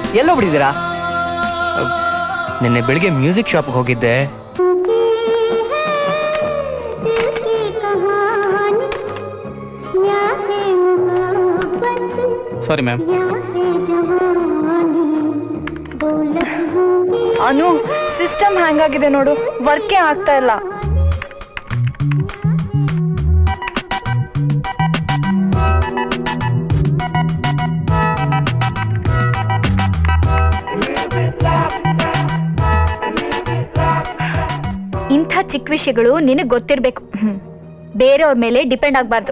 ಎಲ್ಲೋಗ್ಬಿಟ್ಟಿದ್ದೀರಾ? ನಿನ್ನೆ ಬೆಳಿಗ್ಗೆ ಮ್ಯೂಸಿಕ್ ಶಾಪ್ಗೆ ಹೋಗಿದ್ದೆ. Sorry ma'am. ಅನು, ಸಿಸ್ಟಮ್ ಹ್ಯಾಂಗ್ ಆಗಿದೆ ನೋಡು, ವರ್ಕೇ ಆಗ್ತಾ ಇಲ್ಲ. ಇಂಥ ಚಿಕ್ಕ ವಿಷಯಗಳು ನಿನಗೆ ಗೊತ್ತಿರ್ಬೇಕು, ಬೇರೆಯವ್ರ ಮೇಲೆ ಡಿಪೆಂಡ್ ಆಗ್ಬಾರ್ದು.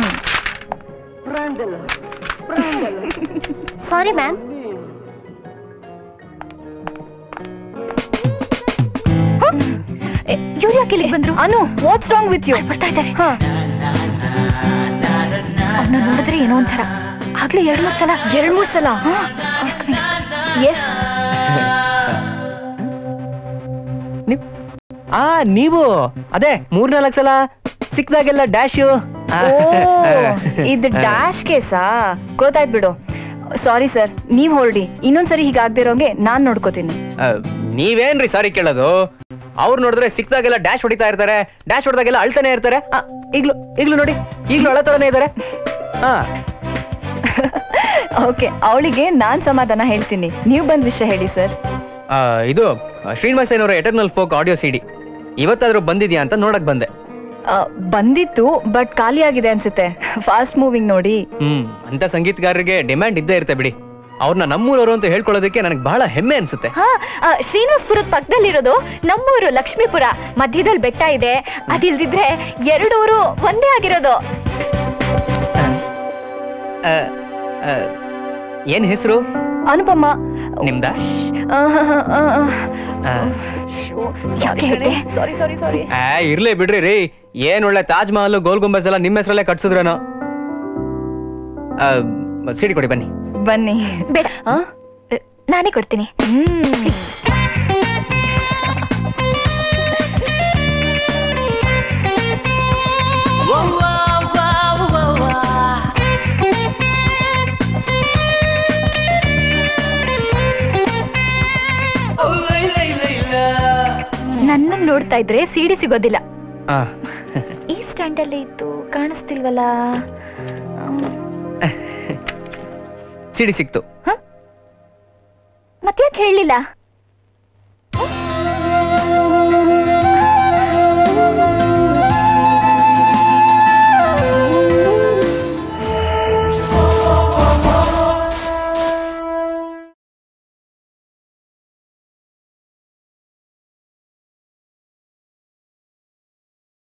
Sorry ma'am. ಇವ್ರು ಯಾಕೆ ಇಲ್ಲಿಗೆ ಬಂದ್ರು? Anu, what's wrong with you? ಬರ್ತಾ ಇದ್ದಾರೆ. ಅವ್ರನ್ನ ನೋಡಿದ್ರೆ ಏನೋ ಒಂಥರ. ಆಗ್ಲೇ 2-3 ಸಲ. ಎಸ್. ನೀವು ಅದೇ 3-4 ಸಲ ಸಿಕ್ದಾಗೆಲ್ಲ ಡ್ಯಾಶ್. ಇದು ಡ್ಯಾಶ್ ಕೇಸಾ? ಗೊತ್ತಾಯ್ತು ಬಿಡು. ಸಾರಿ ಸರ್, ನೀವ್ ಹೊರಡಿ. ಇನ್ನೊಂದ್ಸರಿ ಹೀಗಾಗ್ದಿರೋಂಗೆ ನಾನ್ ನೋಡ್ಕೋತೀನಿ. ನೀವೇನ್ರಿ ಸಾರಿ ಕೇಳೋದು? ಅವ್ರು ನೋಡಿದ್ರೆ ಸಿಕ್ದಾಗೆಲ್ಲ ಡ್ಯಾಶ್ ಹೊಡಿತಾ ಇರ್ತಾರೆ, ಡ್ಯಾಶ್ ಹೊಡೆದಾಗೆಲ್ಲ ಅಳ್ತಾನೆ ಇರ್ತಾರೆ. ಈಗ್ಲೂ ನೋಡಿ, ಈಗ್ಲೂ ಅಳತರನೇ ಇದ್ದಾರೆ. ಓಕೆ, ಅವಳಿಗೆ ನಾನ್ ಸಮಾಧಾನ ಹೇಳ್ತೀನಿ. ನೀವು ಬಂದ್ ವಿಷಯ ಹೇಳಿ ಸರ್. ಇದು ಶ್ರೀನಿವಾಸಯ್ಯನವರ ಎಟರ್ನಲ್ ಫೋಕ್ ಆಡಿಯೋ ಸಿಡಿ ಇವತ್ತಾದ್ರೂ ಬಂದಿದ್ಯಾ ಅಂತ ನೋಡಕ್ ಬಂದೆ. ಬಂದಿತ್ತು, ಬಟ್ ಖಾಲಿ ಆಗಿದೆ ಅನ್ಸುತ್ತೆ. ಫಾಸ್ಟ್ ಮೂವಿಂಗ್ ನೋಡಿ. ಅಂತ ಸಂಗೀತಗಾರರಿಗೆ ಡಿಮ್ಯಾಂಡ್ ಇದ್ದೇ ಇರುತ್ತೆ ಬಿಡಿ. ಅವ್ರನ್ನ ನಮ್ಮೂರವರು ಅಂತ ಹೇಳ್ಕೊಳ್ಳೋದಕ್ಕೆ ನನಗೆ ಬಹಳ ಹೆಮ್ಮೆ ಅನ್ಸುತ್ತೆ. ಶ್ರೀನಿವಾಸಪುರದ ಪಕ್ಕದಲ್ಲಿರೋದು ನಮ್ಮೂರು ಲಕ್ಷ್ಮೀಪುರ. ಮಧ್ಯದಲ್ಲಿ ಬೆಟ್ಟ ಇದೆ, ಅದಿಲ್ದಿದ್ರೆ 2 ಊರು ಒಂದೇ ಆಗಿರೋದು. ಏನ್ ಹೆಸರು? ಅನುಪಮ. ನಿಮ್ದ? ಸಾರಿ. ಇರ್ಲಿ ಬಿಡ್ರಿ ರೀ. ಏನ್ ಒಳ್ಳೆ ತಾಜ್ ಮಹಲ್, ಗೋಲ್ ಗುಂಬಸ್ ಎಲ್ಲ ನಿಮ್ಮ ಹೆಸರಲ್ಲೇ ಕಟ್ಸಿದ್ರೇನೋ. ಸಿಡಿ ಕೊಡಿ ಬನ್ನಿ. ಬನ್ನಿ. ಬೇಡ, ನಾನೇ ಕೊಡ್ತೀನಿ. ನನ್ನ ನೋಡ್ತಾ ಇದ್ರೆ ಸಿಡಿ ಸಿಗೋದಿಲ್ಲ. ಈ ಸ್ಟ್ಯಾಂಡ್ ಅಲ್ಲಿ ಇತ್ತು, ಕಾಣಿಸ್ತಿಲ್ವಲ್ಲ. ಸಿಡಿ ಸಿಕ್ತು. ಮತ್ತ್ಯಾಕೆ ಹೇಳಲಿಲ್ಲ?